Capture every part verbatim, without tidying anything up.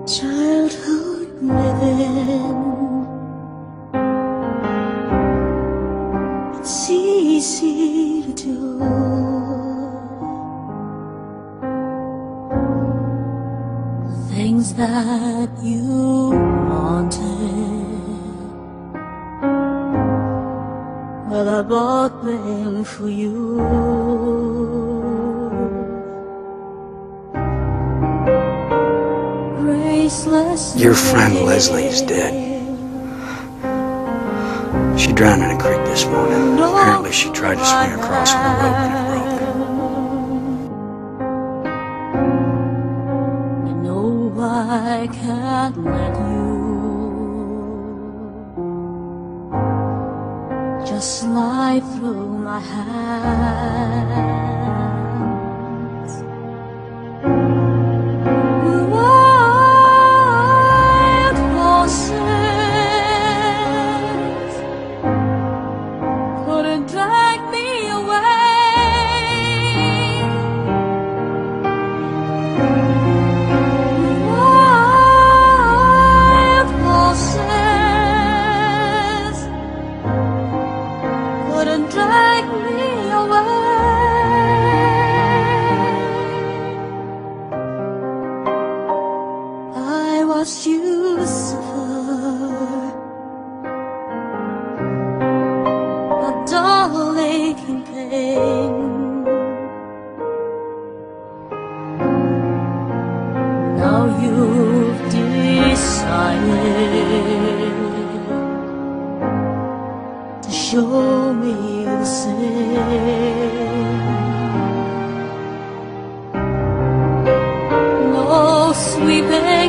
Childhood living, it's easy to do. The things that you wanted, well, I bought them for you. Your friend Leslie is dead. She drowned in a creek this morning. Apparently she tried to swing across on a rope and it broke. I know I can't let you just slide through my hands. Drag me away. Wild horses couldn't drag me away. I watched you suffer, dull aching pain. Now you've decided to show me the same. No sweeping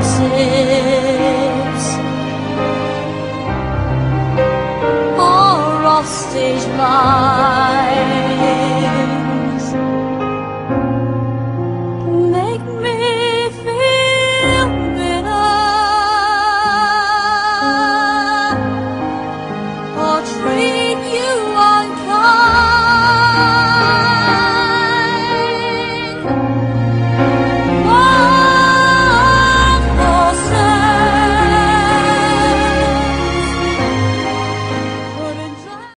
exits, stage light.